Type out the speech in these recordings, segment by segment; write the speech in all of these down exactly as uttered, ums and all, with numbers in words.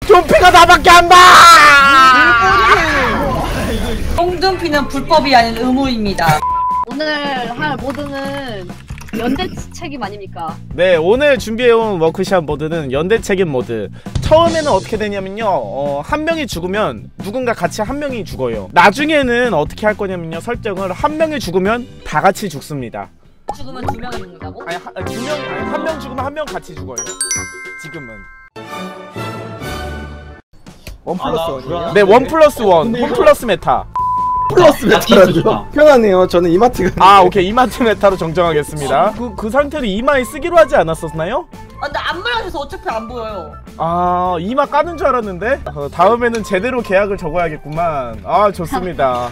좀비가 나밖에 안 봐! 똥dum피는 불법이 아닌 의무입니다. 오늘 할 모드는 연대 책임 아닙니까? 네, 오늘 준비해온 워크샵 모드는 연대 책임 모드. 처음에는 어떻게 되냐면요, 어, 한 명이 죽으면 누군가 같이 한 명이 죽어요. 나중에는 어떻게 할 거냐면요, 설정을 한 명이 죽으면 다 같이 죽습니다. 죽으면 두 명이 죽는다고? 아니, 하, 두 명, 아니, 한 명 죽으면 한 명 같이 죽어요. 지금은. 원 플러스 원이에요? 네, 원 플러스 원. 원 플러스 메타. 플러스 메타라죠? 편하네요. 저는 이마트가. 아, 오케이. 이마트 메타로 정정하겠습니다. 그, 그 상태로 이마에 쓰기로 하지 않았었나요? 아, 근데 안 보여서 어차피 안 보여요. 아, 이마 까는 줄 알았는데? 어, 다음에는 제대로 계약을 적어야겠구만. 아, 좋습니다.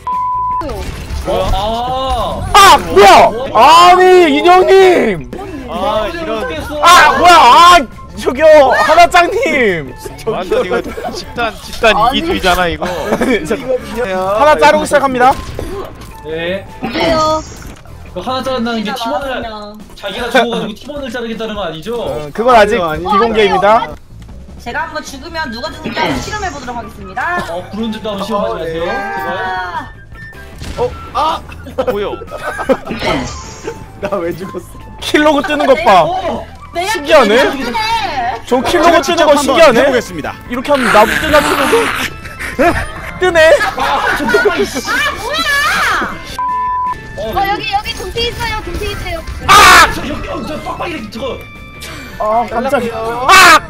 아, 아, 뭐야! 아니, 인형님! 아 이런. 아, 뭐야! 아, 저기요, 하나짱님! 완전 이거 집단 집단 이기주의잖아 이거. 하나 자르고 시작합니다. 네. 그래요. 그 하나 자른다는 게 진짜 팀원을 많았으면. 자기가 죽어가지고 팀원을 자르겠다는 거 아니죠? 어, 그건 아직 아니요, 비공개입니다. 제가 한번 죽으면 누가 죽는지 한번 실험해보도록 하겠습니다. 어 브론즈도 한번 시험하지 마세요. 제발. 아, 보여. 나 왜 죽었어? 킬로그 뜨는 것 봐. 어! 내가 신기하네? 죽네. 저 킬로그 뜨는 거 신기하네? 해보겠습니다. 이렇게 하면 나무 뜨나 보고 뜨네? 어, 어 여기 여기 동티 있어요. 동티 있어요. 아! 저 여기 저 빡빡이 이렇게 저거. 아, 깜짝이야. 아!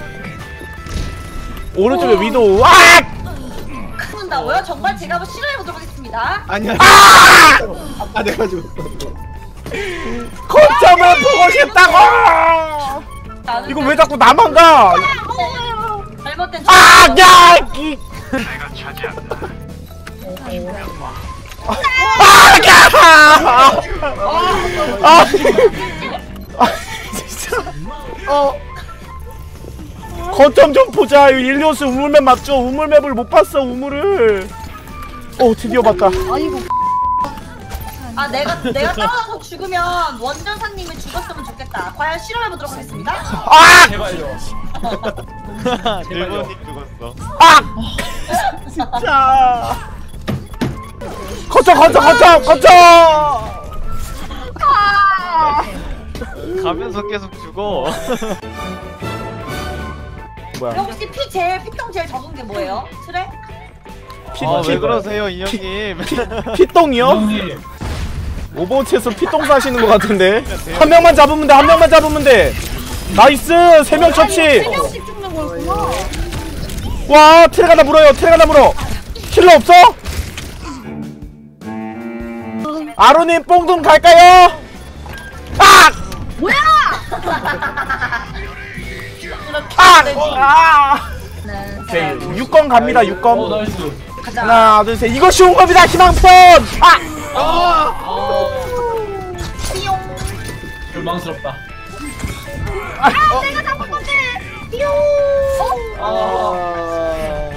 오른쪽에 위도우. 아! 죽는다고요? 정말 제가 한번 실험해보도록 하겠습니다. 아니야. 아, 내가 죽었어. 거점을 보고 싶다고! 나는 이거 왜 자꾸 나만 가? 잘못된 아! 야! 이... 아! 야! 아! 아! 진짜. 어. 거점 좀 보자. 일리오스 우물맵 맞죠? 우물맵을 못 봤어. 우물을. 어, 드디어 봤다. 아이고. 아, 내가 내가 싸워서 죽으면 원전사님이 죽었으면 좋겠다. 과연 실험해보도록 하겠습니다. 아! 제발요. 일본이 죽었어. 아! 진짜. 거쳐 거쳐 거쳐 거쳐. 아! 가면서 계속 죽어. 뭐야? 혹시 피 제일 피통 제일 적은 게 뭐예요? 트레? 피, 아, 피, 왜 그러세요 인형님? 피똥이요? 형님. 오버워치에서 피똥 사시는 것 같은데. 한 명만 잡으면 돼. 한 명만 잡으면 돼. 나이스. 세 명 처치. 세 명씩 죽는 거였구나. 와, 트레가 나 물어요. 트레가 나 물어. 킬러 없어? 아로님 뽕dum 갈까요? 아! 뭐야? 아! 되지. 아! 네. 오케이. 육 건 갑니다. 육 건. 어 나이스. 가자. 하나, 둘, 셋. 이거 쉬운 겁니다. 희망편. 아! 아. 띠용. 절망스럽다. 아 내가 잡은 건데. 띠용. 어?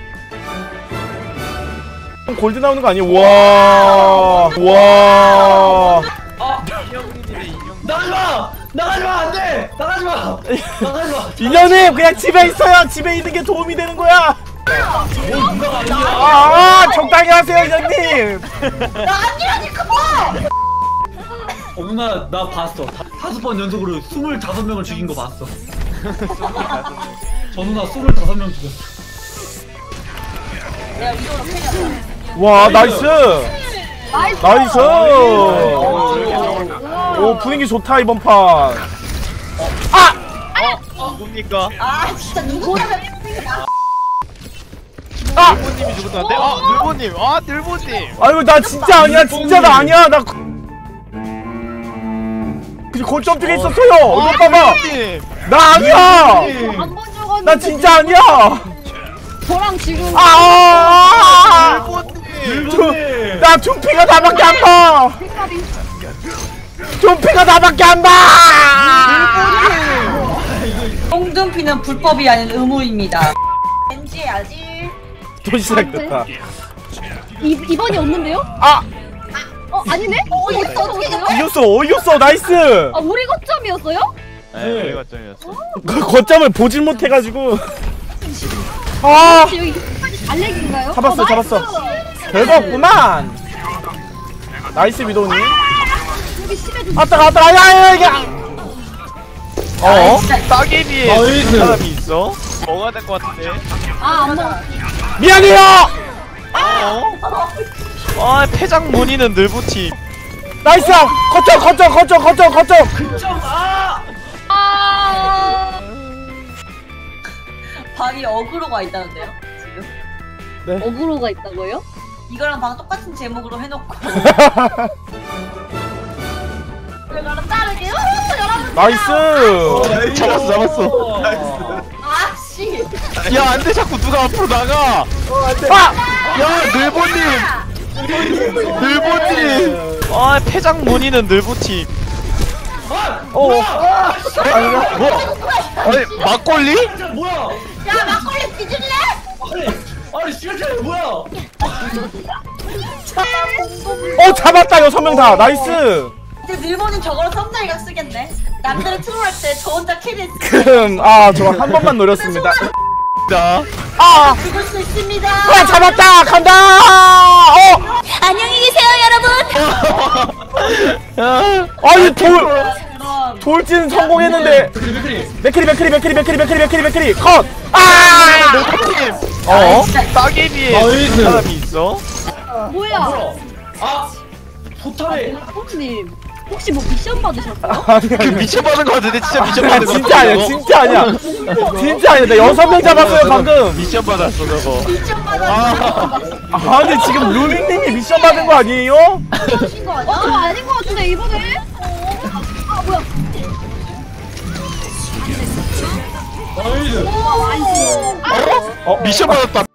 아. 골드 나오는 거 아니에요? 와. 와. 아. 인형님이 인형. 나가지 마. 나가지 마. 안돼. 나가지 마. 나가지 마. 인연님 그냥 집에 있어요. 집에 있는 게 도움이 되는 거야. 뭐 누나가 아니야. 아, 적당히 하세요, 인연님. 나 아니라니까 뭐! 어 누나 나 봤어. 다, 다섯 번 연속으로 스물다섯 명을 죽인 거 봤어. 저 누나 스물다섯 명 죽였어. 내가 이거로 패냐? 와, 나이스. 나이스. 나이스. 오. 오, 분위기 좋다 이번 판. 뭡니까? 아, 진짜 누구야? 아! 늘보님이 죽었다는데? 아 늘보님. 아 늘보님. 아이고 나 진짜 아니야. 진짜 나 아니야. 나 그 거점 쪽에 있었어요. 이거 봐봐. 늘보님. 나 아니야. 한번 죽었는데. 나 진짜 아니야. 저랑 지금. 아! 늘보님. 나 둠피가 나밖에 안 봐. 색깔이. 둠피가 나밖에 안 봐. 똥dum피는 불법이 아닌 의무입니다. 왠지 해야지. 또 시작됐다. 이 이번이 없는데요? 아! 어 아니네? 어 이거 어떻게 됐어? 이겼어. 어, 이겼어. 나이스. 아 우리 거점이었어요? 네, 우리 거점이었어. 그 거점을 보질 못해가지고. 아 혹시 여기 알렉인가요? 잡았어 어, 잡았어. 나이스. 별거 없구만. 나이스 미도님. 여기 심해도 아따가 아따가 야야 이게. 어? 따개비에 나이스. 사람이 있어? 먹어야 될 것 같은데. 아안 먹어. 미안해요. 어? 아 폐장 무늬는 늘부티. 나이스. 거쳐 거쳐 거쳐 거쳐 거쳐. 아. 방이 어그로가 있다는데요 지금. 네. 어그로가 있다고요? 이거랑 방 똑같은 제목으로 해놓고. 이거랑 자르게요. 여러분. 나이스. 잡았어 잡았어. 아씨. 야 안돼 자꾸 누가 앞으로 나가. 아! 야 늘보님. 늘보님. 아 폐장 무늬는 늘부티. 어. 뭐? 아니 막걸리? 뭐야? 야 막걸리 뒤질래? 아니 아니 시간차이 뭐야? 어 잡았다 여섯 명 다. 나이스. 이제 늘보는 저거로 썸네일각 쓰겠네. 남들은 트롤할 때 저 혼자 캐리했어. 금. 아 저 한 번만 노렸습니다. 자. 아. 죽을 수 있습니다. 아 잡았다 간다. 어. 안녕히 계세요 여러분. 아니 돌 그럼 돌진 성공했는데. 맥크리 맥크리. 맥크리 맥크리 맥크리 맥크리 맥크리 맥크리 맥크리 컷. 아. 늘보님. 어? 따개비에 나이스. 사람이 있어? 뭐야? 뭐야? 아 포탈에 형님 혹시 뭐 미션 받으셨어요? 아니 그 아니. 미션 받은 거 같은데 진짜 미션 아, 받은 거 진짜 아니야 진짜 아니야 진짜 아니야 나 여섯 명 잡았어요 방금. 미션 받았어 저거. 미션 받았어. 아니 지금 루밍님이 미션 받은 거 아니에요? 하신 거 어, 아니야? 저 아닌 것 같은데 이번에? 아 뭐야? 나이스. 어, 아니지. 어 미션 받았다.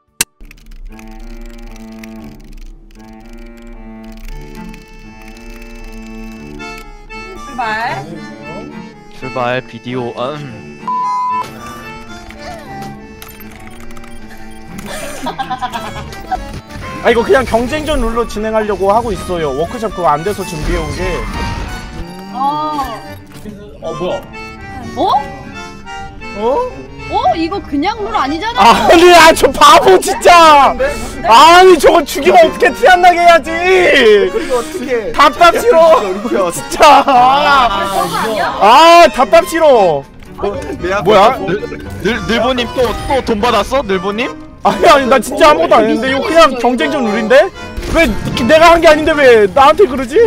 출발. 출발 비디오. 음. 아 이거 그냥 경쟁전 룰로 진행하려고 하고 있어요. 워크숍 그거 안 돼서 준비해 온 게. 아. 어 뭐야? 어? 어? 어? 이거 그냥 룰 아니잖아. 아니 아 저 바보 진짜. 아니 저거 죽이면 어떻게 티 안 나게 해야지. 이거 어떻게? 답답 싫어. 진짜. 아, 저거 아니야? 아 답답 싫어. 뭐야? 늘 늘보님 또 또 돈 받았어? 늘보님? 아니 아니 나 진짜 아무것도 안 했는데 이거 그냥 경쟁전 룰인데? 왜 내가 한 게 아닌데 왜 나한테 그러지?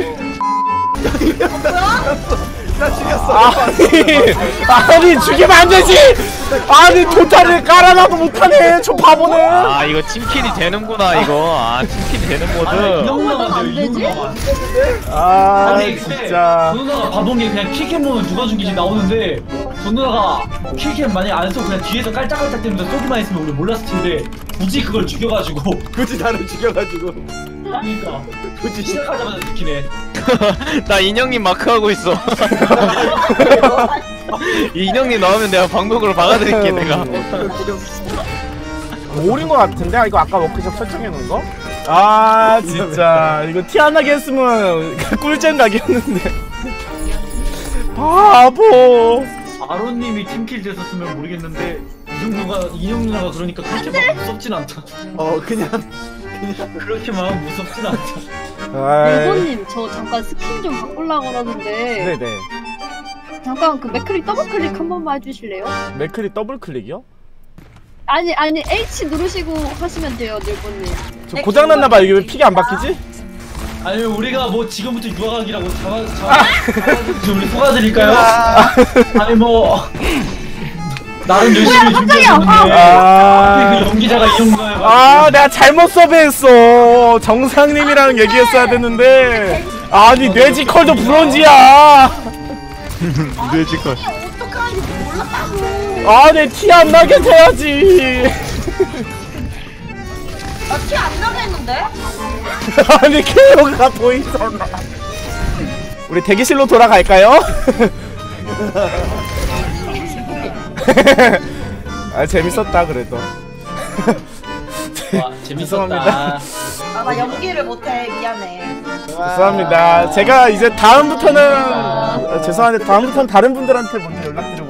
나 죽였어. 아니 아니 죽이면 안 되지. 아니 도타를 깔아놔도 못하네 저 바보는. 아 이거 팀킬이 되는구나 이거. 아 팀킬이 되는 아니 모드. 이 정도면 안 안 돼. 이 되지? 정도면 안 돼. 아 아니 근데 진짜. 전누나가 바본 게 그냥 킬캠 보면 누가 죽이지 나오는데 전누나가 킬캠 만약 안 쏘고 그냥 뒤에서 깔짝깔짝 대면서 쏘기만 했으면 우리 몰랐을 텐데 굳이 그걸 죽여가지고 굳이 나를 죽여가지고. 그러니까 굳이 시작하자마자 죽이네. 나 인형님 마크하고 있어. 인형님 나오면 내가 방송으로 박아드릴게 내가. 올인 거 같은데? 아, 이거 아까 워크숍 설정해 놓은 거? 아 진짜 이거 티 안 나게 했으면 꿀잼 각이었는데. 바보. 아론님이 팀킬 됐었으면 모르겠는데 이정 누가 인형 누나가 그러니까 그렇게 막 무섭진 않다. 어 그냥 그렇게 막 무섭진 않다. 아이. 일본님 저 잠깐 스킨 좀 바꾸려고 그러는데 네네. 잠깐 그 맥클릭 더블 클릭 한 번만 해주실래요? 맥클이 더블 클릭이요? 아니 아니 H 누르시고 하시면 돼요 일본님. 저 고장 났나봐. 이게 왜 픽이 안 바뀌지? 아니 우리가 뭐 지금부터 유학이라고 잡아 잡아 잡아- 우리 속아드릴까요? 아니 뭐 나름 열심히 준비했는데 아. 그 연기자가 이 정도에 아 내가 잘못 섭외했어. 정상님이랑 얘기했어야 됐는데. 아니 뇌지컬도 브론즈야. 뇌지컬. 어떡하는지 몰랐다고. 아 내 티 안 나게 해야지. 나 티 안 나게 했는데? 아니 케이오가 보이잖아. 우리 대기실로 돌아갈까요? 아 재밌었다 그래도. 와 재밌었다. 아 나 연기를 못해 미안해. 죄송합니다. 제가 이제 다음부터는 아, 죄송한데 다음부터는 다른 분들한테 먼저 연락드려.